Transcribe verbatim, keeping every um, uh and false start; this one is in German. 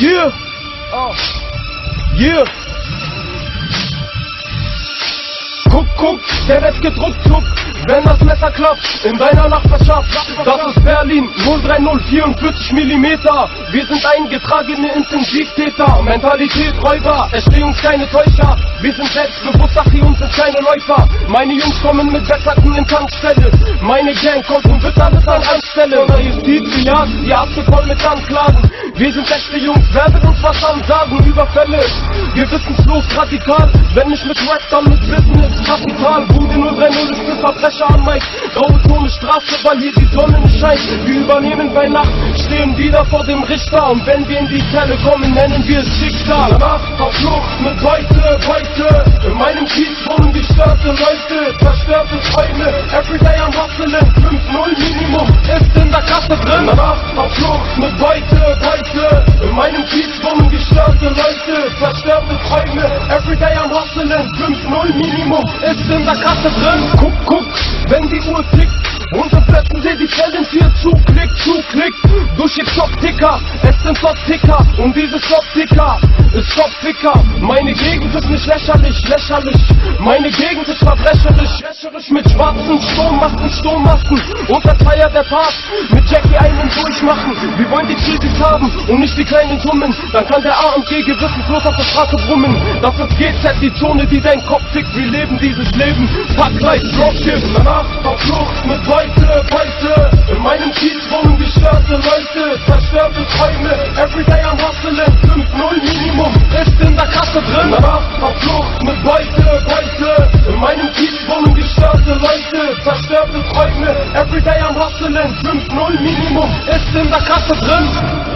Yeah, oh, yeah. Guck, guck, der Rest geht ruckzuck, wenn das Messer klappt, in deiner Nachbarschaft. Das ist Berlin, null drei null vierundvierzig Millimeter. Wir sind eingetragene Intensivtäter, Mentalität Räuber, es stehen uns keine Täuscher. Wir sind selbstbewusst, ach die uns sind keine Läufer. Meine Jungs kommen mit Wetterken in Tankstelle, meine Gang kommt und wird alles an Anstelle. Unter Justiz gejagt, die Akte voll mit Anklagen. Wir sind echte Jungs, wer wird uns was ansagen? Überfälle, wir wissenslos radikal, wenn nicht mit Rap, dann mit Business. Kapital, Bude null drei null ist für Verbrecher an Mike. Graue Zone Straße, weil hier die Sonne nicht scheint. Wir übernehmen bei Nacht, stehen wieder vor dem Richter. Und wenn wir in die Zelle kommen, nennen wir es Schicksal. Nacht auf Flucht mit Beute, Beute. In meinem Kiez wohnen gestörte Leute, zerstörte Träume. Everyday am Hustlen, fünf null Minimum ist in der Kasse drin. Nacht auf Flucht mit Beute, Beute. In meinem Kiez wohnen gestörte Leute, zerstörte Träume. Everyday am Hustlen, fünf null Minimum ist in der Kasse drin. Guck, guck, wenn die Uhr tickt und im Plätzen seht die Zellen vier zuklickt, zuklickt. Durch die Stoppticker, es sind Stoppticker und diese Stoppticker ist Stoppficker. Meine Gegend ist nicht lächerlich, lächerlich. Meine Gegend ist verbrecherisch, lächerlich mit schwarzen Sturmmasken, Sturmmasken. Und das feiert der Part, mit Jackie einen durchmachen. Wir wollen die Krisis haben und nicht die kleinen Summen. Dann kann der A M G gewissenlos auf der Straße brummen. Das ist G Z, die Zone, die dein Kopf tickt. Wir leben dieses Leben, Packlight, Dropship. Danach auf Flucht mit Beute, Beute. In meinem Kiez wohnen gestörte Leute, zerstörte Träume. Everyday am Hustlen, fünf null Minimum ist in der Kasse drin. Danach auf Flucht mit Beute, Beute. In meinem Kiez wohnen gestörte Leute, zerstörte Träume. Everyday am Hustlen, fünf null Minimum ist in der Kasse drin.